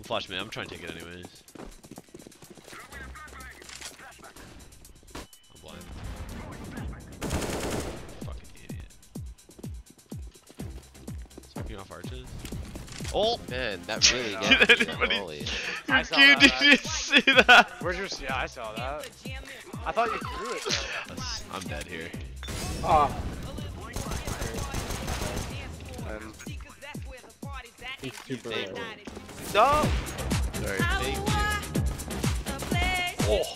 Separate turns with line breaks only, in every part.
flash me. I'm trying to take it anyways. I'm blind. Fucking idiot. Smoking off arches. Oh
Man, that really got
Did
me
anybody-
volley.
I saw
Dude,
that.
did you see that?
Where's your? Yeah, I saw that. I thought you threw it though.
I'm dead here.
Ah. He's super
Thank
low.
No.
Sorry, thank you.
Oh.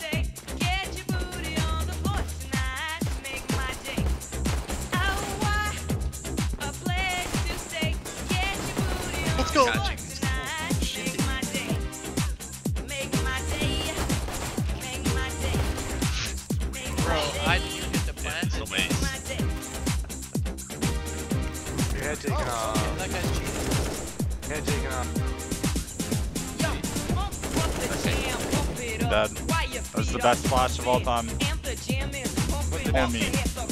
Let's go.
Catching.
Bro, I didn't get the plant.
Still maze.
Your head taken off.
That guy's cheating.
Head taken off.
Dead. That was the best flash of all time. On me.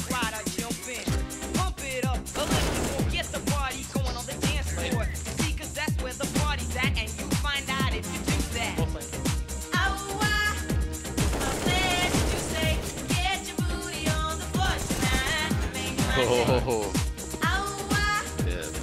Oh. Yeah, man.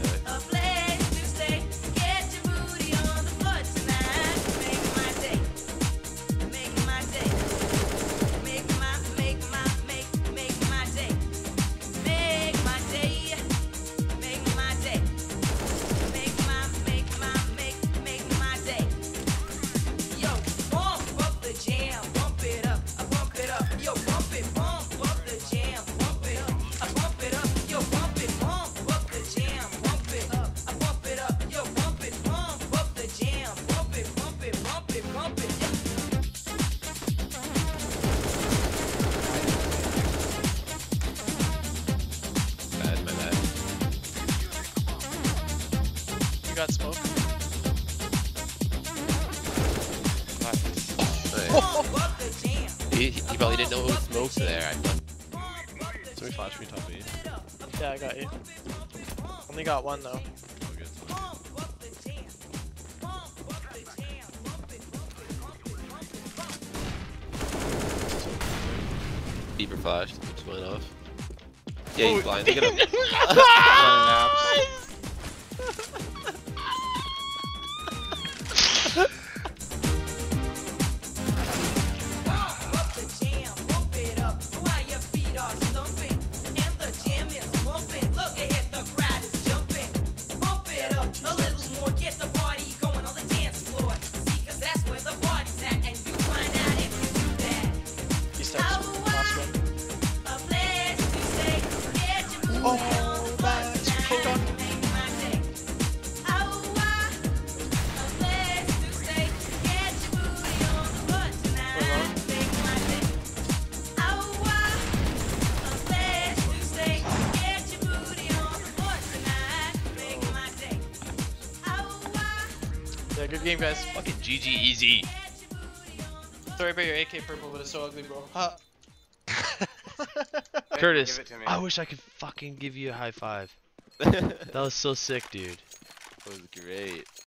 Bad, my bad.
You got smoke?
Nice. He probably didn't know it was smokes there.
Somebody flash me top me.
Yeah, I got you. Only got one though.
Oh, good.
Deeper flash. Just went off. Yeah, he's blind. Look at him.
He steps. Last one. Oh, that's hold on. Yeah, good game, guys.
Fucking GG easy.
Sorry about your AK purple, but it's so ugly, bro. Huh.
Curtis,
Give it to me.
I wish I could fucking give you a high five. That was so sick, dude.
That was great.